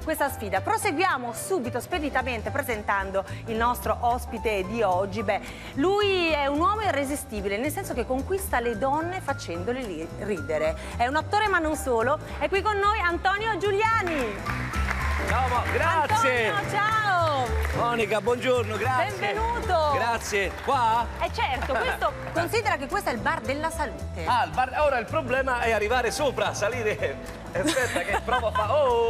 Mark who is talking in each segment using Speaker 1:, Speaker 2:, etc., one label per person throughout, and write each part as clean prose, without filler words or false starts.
Speaker 1: questa sfida. Proseguiamo subito, speditamente, presentando il nostro ospite di oggi. Beh, lui è un uomo irresistibile, nel senso che conquista le donne facendole ridere. È un attore ma non solo. È qui con noi Antonio Giuliani.
Speaker 2: Ciao, grazie!
Speaker 1: Antonio, ciao!
Speaker 2: Monica, buongiorno, grazie!
Speaker 1: Benvenuto!
Speaker 2: Grazie, qua?
Speaker 1: Certo, questo, considera che questo è il bar della salute.
Speaker 2: Ah, il bar, ora il problema è arrivare sopra, salire. Aspetta che provo a fare...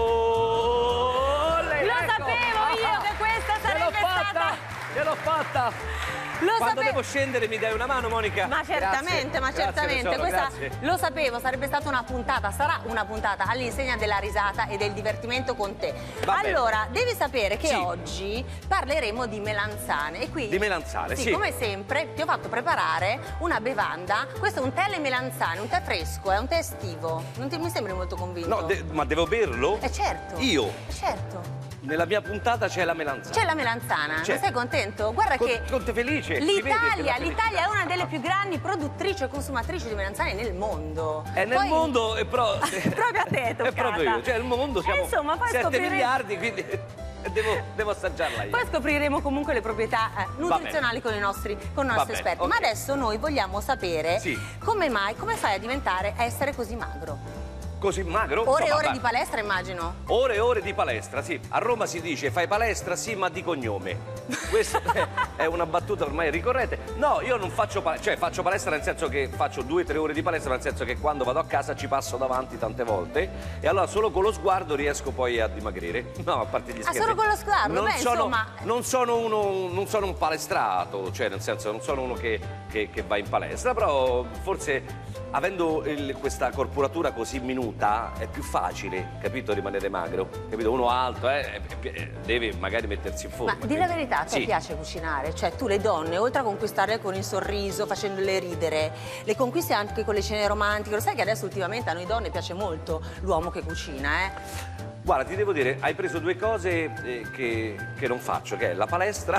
Speaker 2: Oh!
Speaker 1: Lo sapevo io che questa sarebbe stata...
Speaker 2: Ce l'ho fatta! Quando devo scendere mi dai una mano, Monica?
Speaker 1: Ma certamente,
Speaker 2: grazie, tesoro,
Speaker 1: questa
Speaker 2: grazie.
Speaker 1: lo sapevo, sarebbe stata una puntata, sarà una puntata all'insegna della risata e del divertimento con te. Allora, devi sapere che oggi parleremo di melanzane e qui...
Speaker 2: Di melanzane, sì.
Speaker 1: Come sempre ti ho fatto preparare una bevanda, questo è un tè alle melanzane, un tè fresco, è un tè estivo. Non mi sembri molto convinto?
Speaker 2: No, ma devo berlo?
Speaker 1: Certo.
Speaker 2: Io?
Speaker 1: Certo.
Speaker 2: Nella mia puntata c'è la melanzana.
Speaker 1: C'è la melanzana, non sei contento? Guarda che
Speaker 2: Conte felice.
Speaker 1: l'Italia è una delle più grandi produttrici e consumatrici di melanzane nel mondo.
Speaker 2: È nel mondo e proprio
Speaker 1: a te è toccata.
Speaker 2: È proprio io, cioè il mondo siamo
Speaker 1: insomma, poi
Speaker 2: 7 miliardi, quindi devo assaggiarla io.
Speaker 1: Poi scopriremo comunque le proprietà nutrizionali con i nostri esperti.
Speaker 2: Okay.
Speaker 1: Ma adesso noi vogliamo sapere come fai a essere così magro?
Speaker 2: Così magro?
Speaker 1: Ore e ore di palestra, immagino.
Speaker 2: Ore e ore di palestra, sì. A Roma si dice fai palestra, sì, ma di cognome. Questa è una battuta ormai ricorrente. No, io non faccio palestra, cioè faccio palestra nel senso che faccio 2 o 3 ore di palestra, nel senso che quando vado a casa ci passo davanti tante volte e allora solo con lo sguardo riesco poi a dimagrire. No, a parte gli scherzi.
Speaker 1: Solo con lo sguardo?
Speaker 2: Non sono un palestrato, cioè nel senso non sono uno che va in palestra, però forse avendo questa corporatura così minuta è più facile, capito, rimanere magro, capito? Uno alto deve magari mettersi in forma.
Speaker 1: Ma di la verità, a te piace cucinare? Cioè tu le donne, oltre a conquistarle con il sorriso, facendole ridere, le conquisti anche con le scene romantiche. Lo sai che adesso ultimamente a noi donne piace molto l'uomo che cucina,
Speaker 2: Guarda, ti devo dire, hai preso 2 cose che non faccio, che è la palestra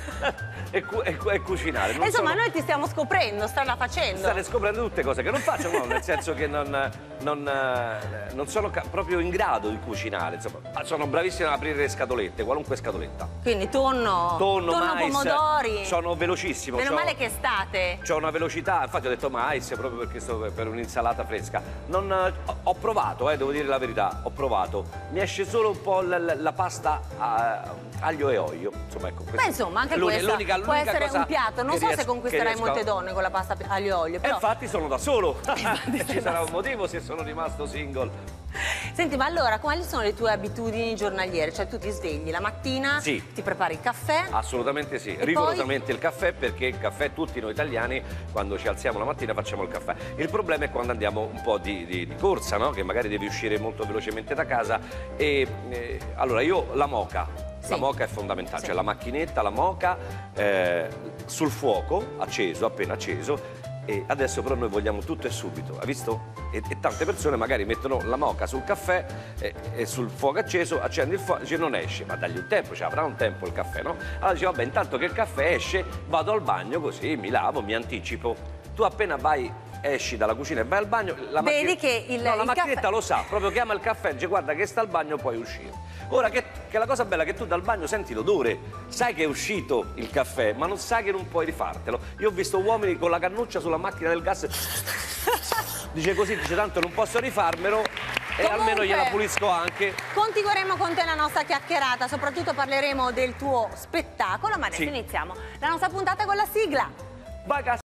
Speaker 2: e cucinare.
Speaker 1: Insomma, noi ti stiamo scoprendo, strada facendo.
Speaker 2: State scoprendo tutte cose che non faccio, no, nel senso che non sono proprio in grado di cucinare. Insomma, sono bravissimo ad aprire le scatolette, qualunque scatoletta.
Speaker 1: Quindi tonno, mais, pomodori.
Speaker 2: Sono velocissimo.
Speaker 1: Meno male che estate.
Speaker 2: C'ho una velocità, infatti ho detto mais proprio perché sto per un'insalata fresca. Ho provato, devo dire la verità, ho provato. Mi esce solo un po' la pasta aglio e olio. Insomma, ecco,
Speaker 1: insomma, anche questa può essere un piatto. Non so se conquisterai molte donne con la pasta aglio e olio. Però...
Speaker 2: infatti sono da solo. Ci sarà un motivo se sono rimasto single.
Speaker 1: Senti, ma allora quali sono le tue abitudini giornaliere? Cioè tu ti svegli la mattina, ti prepari il caffè?
Speaker 2: Assolutamente sì, rigorosamente il caffè, perché il caffè tutti noi italiani quando ci alziamo la mattina facciamo il caffè. Il problema è quando andiamo un po' di corsa, no? Che magari devi uscire molto velocemente da casa allora io la moka. La moka è fondamentale, cioè la macchinetta, la moka sul fuoco, acceso, appena acceso. E adesso però noi vogliamo tutto e subito, hai visto? E tante persone magari mettono la moka sul caffè e sul fuoco acceso, accendi il fuoco, dice non esce, ma dagli un tempo, cioè avrà un tempo il caffè, no? Allora dice vabbè, intanto che il caffè esce vado al bagno così mi lavo, mi anticipo. Tu appena esci dalla cucina e vai al bagno, la macchinetta lo sa, proprio chiama il caffè e dice guarda che sta al bagno puoi uscire. Ora che la cosa bella è che tu dal bagno senti l'odore, sai che è uscito il caffè, ma non sai che non puoi rifartelo. Io ho visto uomini con la cannuccia sulla macchina del gas, dice così, dice tanto non posso rifarmelo e almeno gliela pulisco anche.
Speaker 1: Continueremo con te la nostra chiacchierata, soprattutto parleremo del tuo spettacolo, ma adesso iniziamo la nostra puntata con la sigla.
Speaker 2: Vai,